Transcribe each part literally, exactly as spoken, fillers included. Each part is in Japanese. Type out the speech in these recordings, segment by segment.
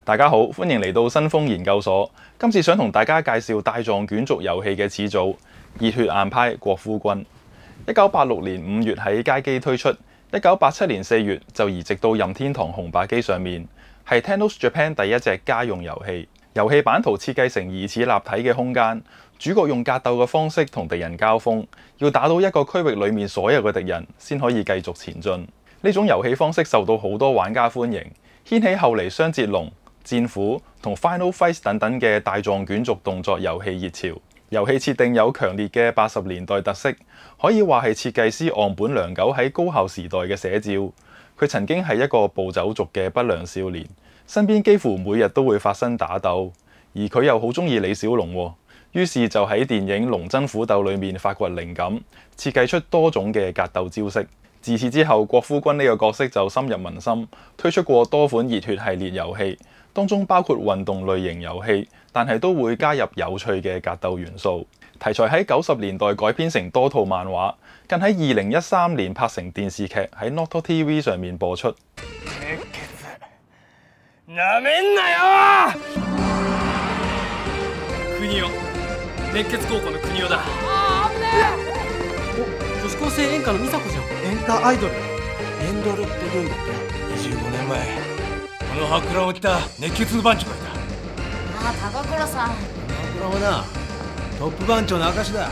大家好，歡迎嚟到新風研究所。今次想同大家介紹帶狀卷軸遊戲嘅始祖熱血硬派國夫君。一九八六年五月喺街機推出，一九八七年四月就移植到任天堂紅白機上面，係 Tennos Japan 第一隻家用遊戲。遊戲版圖設計成疑似立體嘅空間，主角用格鬥嘅方式同敵人交鋒，要打到一個區域裡面所有嘅敵人先可以繼續前進。呢種遊戲方式受到好多玩家歡迎，掀起後嚟雙截龍、戰斧同 Final Fight 等等嘅帶狀卷軸動作遊戲熱潮。遊戲設定有強烈嘅八十年代特色，可以話係設計師岸本良久喺高校時代嘅寫照。佢曾經係一個暴走族嘅不良少年，身邊幾乎每日都會發生打鬥，而佢又好中意李小龍喎。於是就喺電影《龍爭虎鬥》裏面發掘靈感，設計出多種嘅格鬥招式。自此之後，國夫君呢個角色就深入民心，推出過多款熱血系列遊戲，當中包括運動類型遊戲，但係都會加入有趣嘅格鬥元素。題材喺九十年代改編成多套漫畫，更喺二零一三年拍成電視劇喺 Noto T V 上面播出。 なめんなよ！国尾、熱血高校の国尾だ。あー、危ねえ！お、女子高生演歌の美佐子じゃん。 演歌アイドル。エンドルって言うんだって。 にじゅうごねんまえ、この博覧を着た熱血の番長がいた。 ああ、高倉さん。 高倉はな、トップ番長の証だ。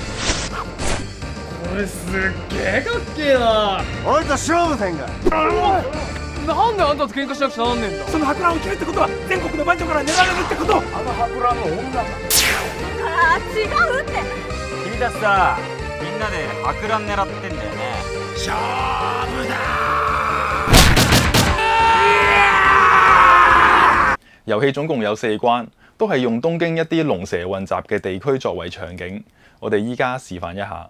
これすっげえかっけえな。 俺と勝負せんか。 なんであんたと喧嘩しなくちゃなんねえんだ。 その博覧を着るってことは全国の番長から狙われるってこと。 あの博覧の女が。 ああ、違うって。 君たちさ、みんなで博覧狙ってんだよね。 勝負だ！ 遊戲總共有四關，都係用東京一啲龍蛇混雜嘅地區作為場景。我哋依家示範一下。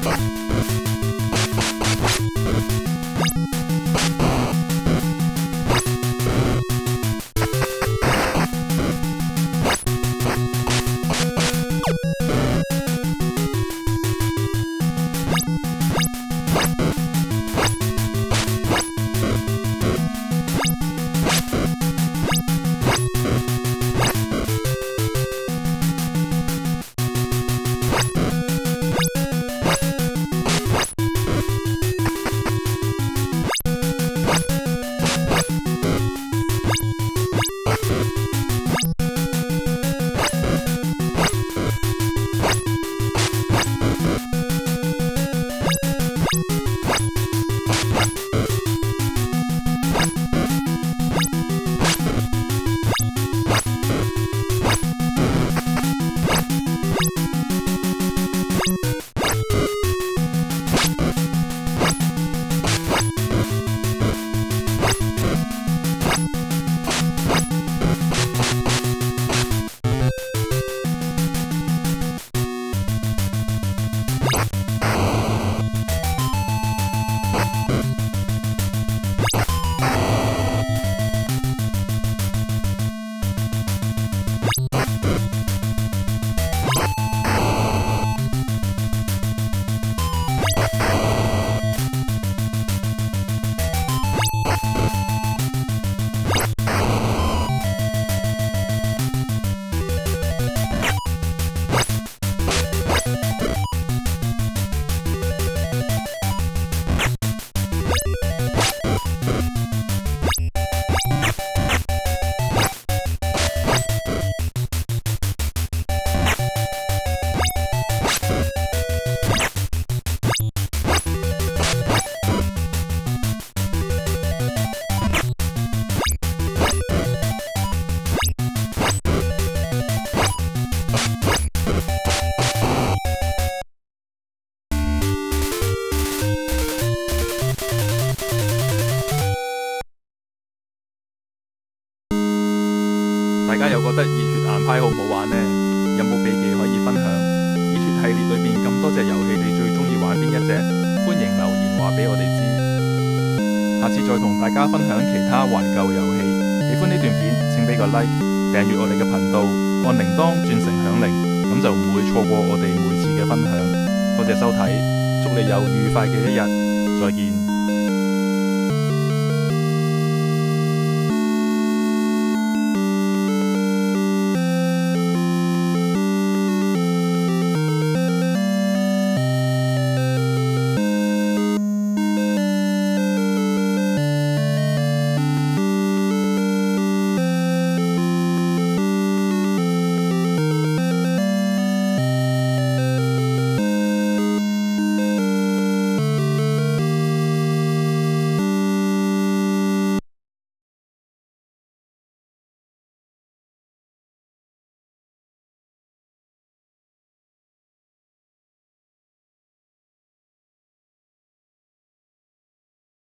大家又覺得熱血硬派好唔好玩呢？有冇秘技可以分享？熱血系列裏邊咁多隻遊戲，你最中意玩邊一隻？歡迎留言話俾我哋知。下次再同大家分享其他懷舊遊戲。喜歡呢段片請俾個 like， 訂閱我哋嘅頻道，按鈴鐺轉成響鈴，咁就唔會錯過我哋每次嘅分享。多謝收睇，祝你有愉快嘅一日，再見。